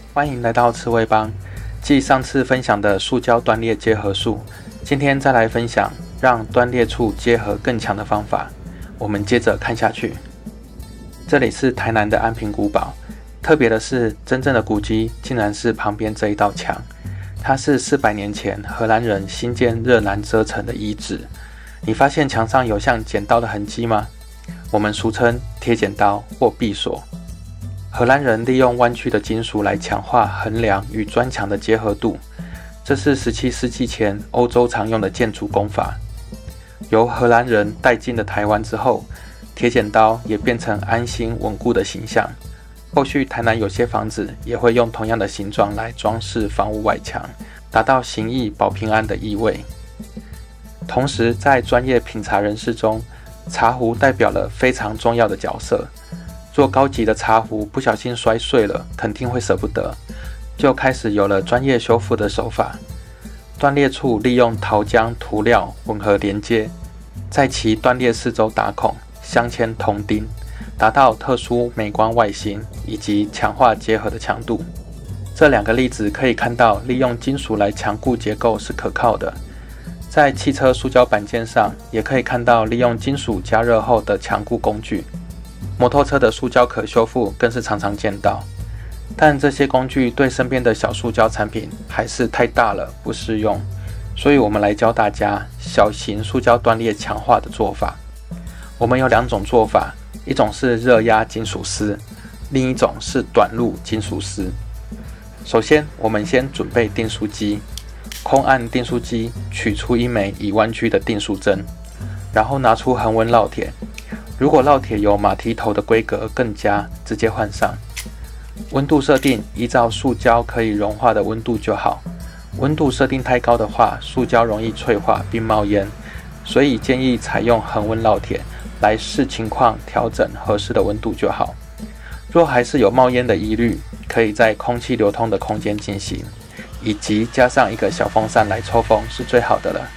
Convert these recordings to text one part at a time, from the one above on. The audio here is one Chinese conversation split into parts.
欢迎来到刺猬帮。继上次分享的塑胶断裂结合术，今天再来分享让断裂处结合更强的方法。我们接着看下去。这里是台南的安平古堡，特别的是，真正的古迹竟然是旁边这一道墙。它是400年前荷兰人新建热兰遮城的遗址。你发现墙上有像剪刀的痕迹吗？我们俗称铁剪刀或闭锁。荷兰人利用弯曲的金属来强化横梁与砖墙的结合度，这是17世纪前欧洲常用的建筑工法。由荷兰人带进了台湾之后，铁剪刀也变成安心稳固的形象。后续台南有些房子也会用同样的形状来装饰房屋外墙，达到行义保平安的意味。同时，在专业品茶人士中，茶壶代表了非常重要的角色。做高级的茶壶不小心摔碎了，肯定会舍不得，就开始有了专业修复的手法。断裂处利用陶浆涂料混合连接，在其断裂四周打孔，镶嵌铜钉，达到特殊美观外形以及强化结合的强度。这两个例子可以看到，利用金属来强固结构是可靠的。在汽车塑胶板件上，也可以看到利用金属加热后的强固工具。摩托车的塑胶可修复更是常常见到，但这些工具对身边的小塑胶产品还是太大了，不适用。所以我们来教大家小型塑胶断裂强化的做法。我们有2种做法，一种是热压金属丝，另一种是短路金属丝。首先，我们先准备订书机，空按订书机，取出一枚已弯曲的订书针，然后拿出恒温烙铁。如果烙铁有马蹄头的规格更佳，直接换上。温度设定依照塑胶可以融化的温度就好。温度设定太高的话，塑胶容易脆化并冒烟，所以建议采用恒温烙铁来视情况调整合适的温度就好。若还是有冒烟的疑虑，可以在空气流通的空间进行，以及加上一个小风扇来抽风是最好的了。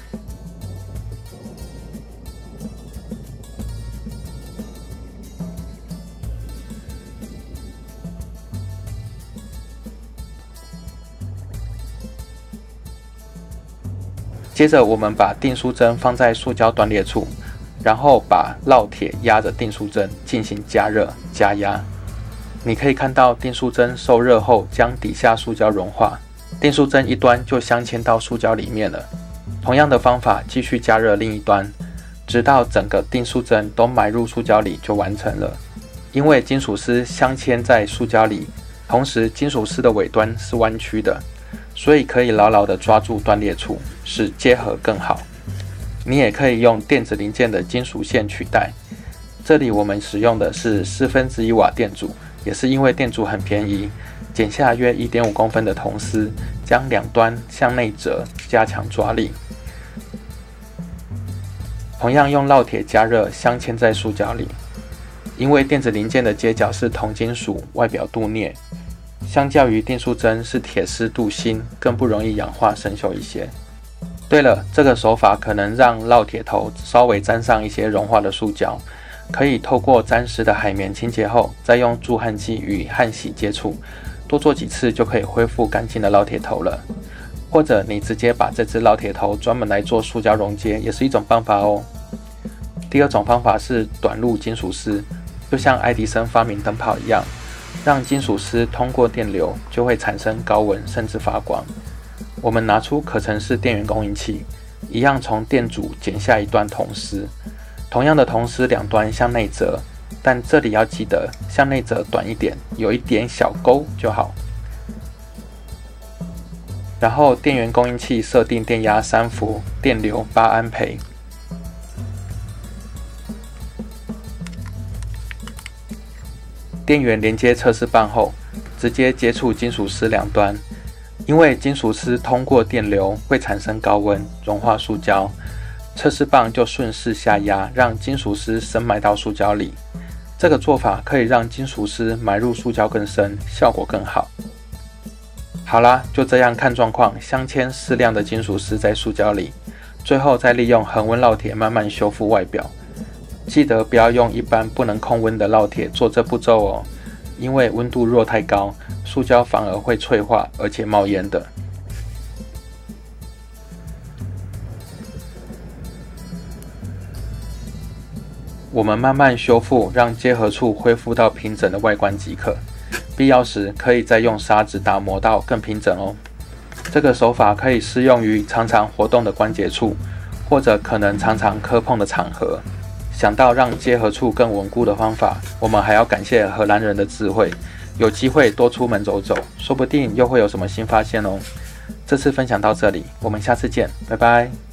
接着我们把订书针放在塑胶断裂处，然后把烙铁压着订书针进行加热加压。你可以看到订书针受热后将底下塑胶融化，订书针一端就镶嵌到塑胶里面了。同样的方法继续加热另一端，直到整个订书针都埋入塑胶里就完成了。因为金属丝镶嵌在塑胶里，同时金属丝的尾端是弯曲的，所以可以牢牢地抓住断裂处，使结合更好。你也可以用电子零件的金属线取代，这里我们使用的是1/4瓦电阻，也是因为电阻很便宜，剪下约1.5公分的铜丝，将两端向内折，加强抓力。同样用烙铁加热，镶嵌在塑胶里。因为电子零件的接角是铜金属，外表镀镍，相较于订书针是铁丝镀锌，更不容易氧化生锈一些。对了，这个手法可能让烙铁头稍微沾上一些融化的塑胶，可以透过沾湿的海绵清洁后，再用助焊剂与焊锡接触，多做几次就可以恢复干净的烙铁头了。或者你直接把这只烙铁头专门来做塑胶熔接，也是一种办法哦。第2种方法是短路金属丝，就像爱迪生发明灯泡一样，让金属丝通过电流就会产生高温甚至发光。我们拿出可程式电源供应器，一样从电阻剪下一段铜丝，同样的铜丝两端向内折，但这里要记得向内折短一点，有一点小沟就好。然后电源供应器设定电压3伏，电流8安培。电源连接测试棒后，直接接触金属丝两端，因为金属丝通过电流会产生高温，融化塑胶，测试棒就顺势下压，让金属丝深埋到塑胶里。这个做法可以让金属丝埋入塑胶更深，效果更好。好啦，就这样看状况，镶嵌适量的金属丝在塑胶里，最后再利用恒温烙铁慢慢修复外表。记得不要用一般不能控温的烙铁做这步骤哦， 因为温度若太高，塑胶反而会脆化而且冒烟的。我们慢慢修复，让结合处恢复到平整的外观即可。必要时可以再用砂纸打磨到更平整哦。这个手法可以适用于常常活动的关节处，或者可能常常磕碰的场合。想到让结合处更稳固的方法，我们还要感谢荷兰人的智慧。有机会多出门走走，说不定又会有什么新发现哦。这次分享到这里，我们下次见，拜拜。